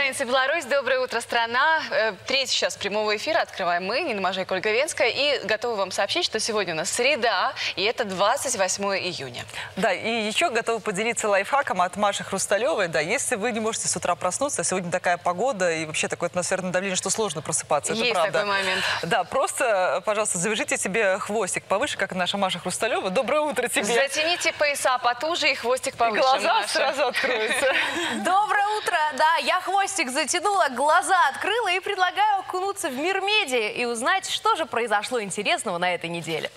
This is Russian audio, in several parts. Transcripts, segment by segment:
Украинцы, Беларусь, доброе утро, страна. Третий час прямого эфира открываем мы, Нина Можайко, Ольга Венская. И готовы вам сообщить, что сегодня у нас среда, и это 28 июня. Да, и еще готовы поделиться лайфхаком от Маши Хрусталевой. Да, если вы не можете с утра проснуться, сегодня такая погода и вообще такое атмосферное давление, что сложно просыпаться. Это есть правда. такой момент. Да, просто, пожалуйста, завяжите себе хвостик повыше, как наша Маша Хрусталева. Доброе утро тебе. Затяните пояса потуже и хвостик повыше, и глаза Маша. сразу откроются. Доброе утро! Да, я хвостик затянула, глаза открыла и предлагаю окунуться в мир медиа и узнать, что же произошло интересного на этой неделе.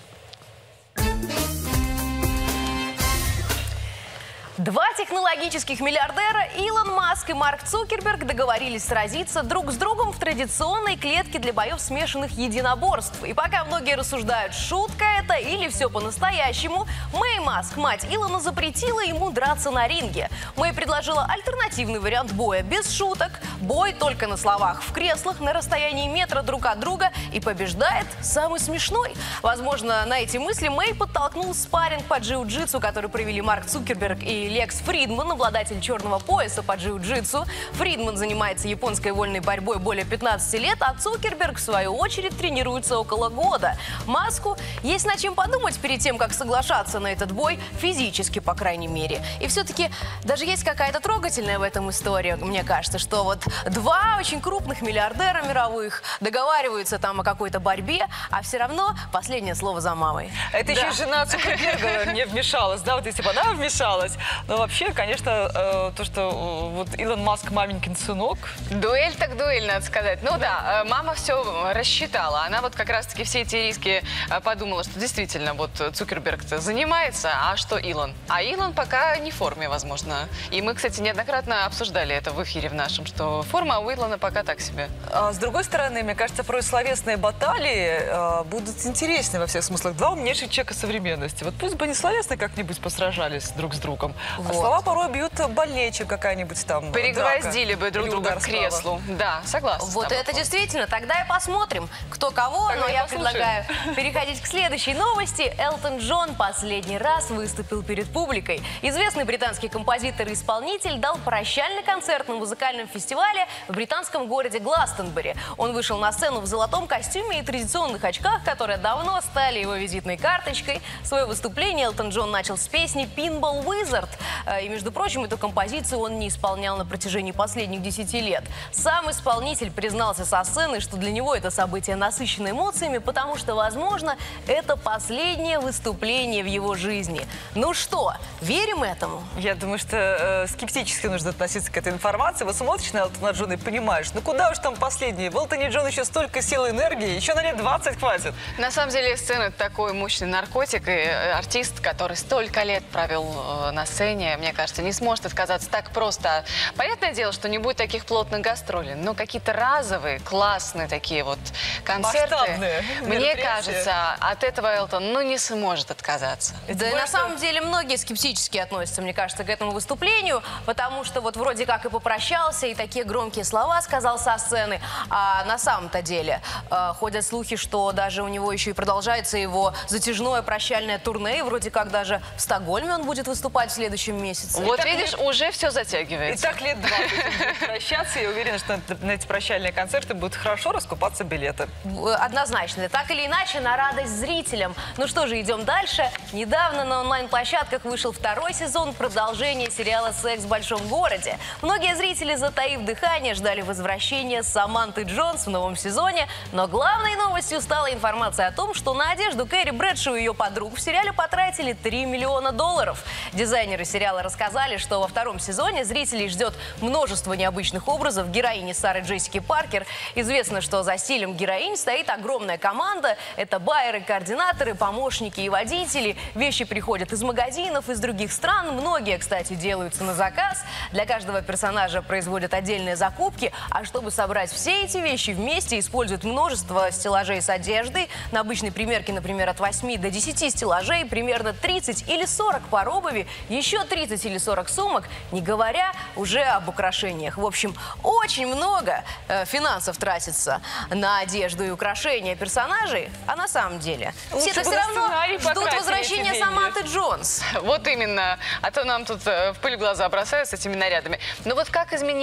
Два технологических миллиардера, Илон Маск и Марк Цукерберг, договорились сразиться друг с другом в традиционной клетке для боев смешанных единоборств. И пока многие рассуждают, шутка это или все по-настоящему, Мэй Маск, мать Илона, запретила ему драться на ринге. Мэй предложила альтернативный вариант боя без шуток. Бой только на словах, в креслах, на расстоянии метра друг от друга, и побеждает самый смешной. Возможно, на эти мысли Мэй подтолкнул спарринг по джиу-джитсу, который провели Марк Цукерберг и Лекс Фридман, обладатель черного пояса по джиу-джитсу. Фридман занимается японской вольной борьбой более 15 лет, а Цукерберг, в свою очередь, тренируется около года. Маску есть над чем подумать перед тем, как соглашаться на этот бой, физически, по крайней мере. И все-таки даже есть какая-то трогательная в этом история, мне кажется, что вот два очень крупных миллиардера мировых договариваются там о какой-то борьбе, а все равно последнее слово за мамой. Это еще жена Цукерберга не вмешалась, да, вот если бы она вмешалась. Но вообще, конечно, то, что вот Илон Маск маменькин сынок. Дуэль так дуэль, надо сказать. Ну да, мама все рассчитала. Она вот как раз-таки все эти риски подумала, что действительно вот Цукерберг-то занимается, а что Илон? А Илон пока не в форме, возможно. И мы, кстати, неоднократно обсуждали это в эфире в нашем, что форма у Илона пока так себе. А с другой стороны, мне кажется, порой словесные баталии будут интереснее во всех смыслах. Два умнейших человека современности. Вот пусть бы они словесно как-нибудь посражались друг с другом. Вот. А слова порой бьют больнее, чем какая-нибудь там Пригвоздили драка бы друг друга к креслу. Да, согласна. Вот это действительно. Тогда и посмотрим, кто кого. Тогда но я послушаем. предлагаю переходить к следующей новости. Элтон Джон последний раз выступил перед публикой. Известный британский композитор и исполнитель дал прощальный концерт на музыкальном фестивале в британском городе Гластонбери. Он вышел на сцену в золотом костюме и традиционных очках, которые давно стали его визитной карточкой. Свое выступление Элтон Джон начал с песни «Pinball Wizard». И, между прочим, эту композицию он не исполнял на протяжении последних 10 лет. Сам исполнитель признался со сцены, что для него это событие насыщено эмоциями, потому что, возможно, это последнее выступление в его жизни. Ну что, верим этому? Я думаю, что скептически нужно относиться к этой информации. Вот смотришь на Элтона Джона и понимаешь, ну куда уж там последнее. В Элтоне Джона еще столько сил и энергии, еще на лет 20 хватит. На самом деле сцена – это такой мощный наркотик, и артист, который столько лет провел на сцене, мне кажется, не сможет отказаться так просто. Понятное дело, что не будет таких плотных гастролей, но какие-то разовые, классные такие вот концерты, масштабные мне кажется, от этого Элтон не сможет отказаться. Да и на самом деле многие скептически относятся, мне кажется, к этому выступлению, потому что вот вроде как и попрощался, и такие громкие слова сказал со сцены, а на самом-то деле ходят слухи, что даже у него еще и продолжается его затяжное прощальное турне, и вроде как даже в Стокгольме он будет выступать в следующем месяце. Вот видишь, уже все затягивается. И так лет 20 будет прощаться. Я уверена, что на эти прощальные концерты будут хорошо раскупаться билеты. Однозначно. Так или иначе, на радость зрителям. Ну что же, идем дальше. Недавно на онлайн-площадках вышел второй сезон продолжения сериала «Секс в большом городе». Многие зрители, затаив дыхание, ждали возвращения Саманты Джонс в новом сезоне. Но главной новостью стала информация о том, что на одежду Кэрри Брэдшоу и ее подруг в сериале потратили $3 миллиона. Дизайнеры сериала рассказали, что во втором сезоне зрителей ждет множество необычных образов героини Сары Джессики Паркер. Известно, что за стилем героинь стоит огромная команда. Это байеры, координаторы, помощники и водители. Вещи приходят из магазинов, из других стран. Многие, кстати, делаются на заказ. Для каждого персонажа производят отдельные закупки. А чтобы собрать все эти вещи вместе, используют множество стеллажей с одеждой. На обычной примерке, например, от 8 до 10 стеллажей, примерно 30 или 40 пар обуви, еще 30 или 40 сумок, не говоря уже об украшениях. В общем, очень много финансов тратится на одежду и украшения персонажей, а на самом деле все-то все равно ждут возвращения Саманты Джонс. Вот именно. А то нам тут в пыль глаза бросают с этими нарядами. Но вот как изменились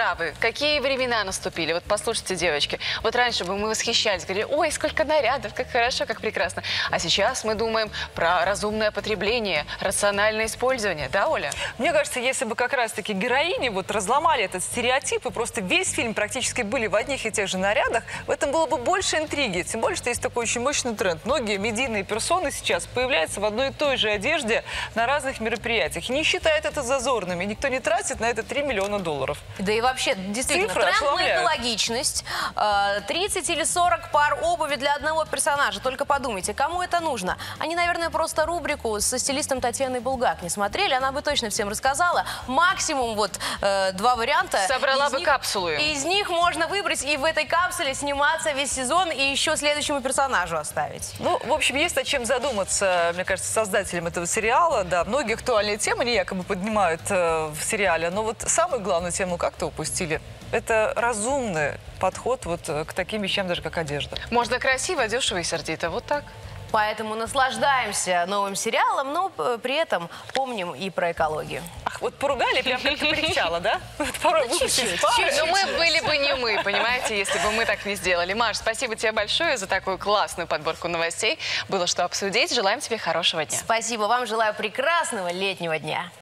правы. Какие времена наступили. Вот послушайте, девочки. Вот раньше бы мы восхищались, говорили, ой, сколько нарядов, как хорошо, как прекрасно. А сейчас мы думаем про разумное потребление, рациональное использование. Да, Оля? Мне кажется, если бы как раз-таки героини вот разломали этот стереотип, и просто весь фильм практически были в одних и тех же нарядах, в этом было бы больше интриги. Тем более, что есть такой очень мощный тренд. Многие медийные персоны сейчас появляются в одной и той же одежде на разных мероприятиях. И не считают это зазорным, и никто не тратит на это 3 миллиона долларов. Да и вообще, действительно, Цифры тренд на ошеломляют. экологичность. 30 или 40 пар обуви для одного персонажа. Только подумайте, кому это нужно? Они, наверное, просто рубрику со стилистом Татьяной Булгак не смотрели. Она бы точно всем рассказала. Максимум вот 2 варианта. Собрала Из бы них- капсулу. Из них можно выбрать и в этой капсуле сниматься весь сезон и еще следующему персонажу оставить. Ну, в общем, есть о чем задуматься, мне кажется, создателям этого сериала. Да, многие актуальные темы они якобы поднимают в сериале, но вот самую главную тему как-то упустили. Это разумный подход вот к таким вещам, даже как одежда. Можно красиво, дешево и сердито. Вот так. Поэтому наслаждаемся новым сериалом, но при этом помним и про экологию. Ах, вот поругали, прям как-то полегчало, да? Вот порой выпустили пары. Но мы были бы не мы, понимаете, если бы мы так не сделали. Маш, спасибо тебе большое за такую классную подборку новостей. Было что обсудить. Желаем тебе хорошего дня. Спасибо вам, желаю прекрасного летнего дня.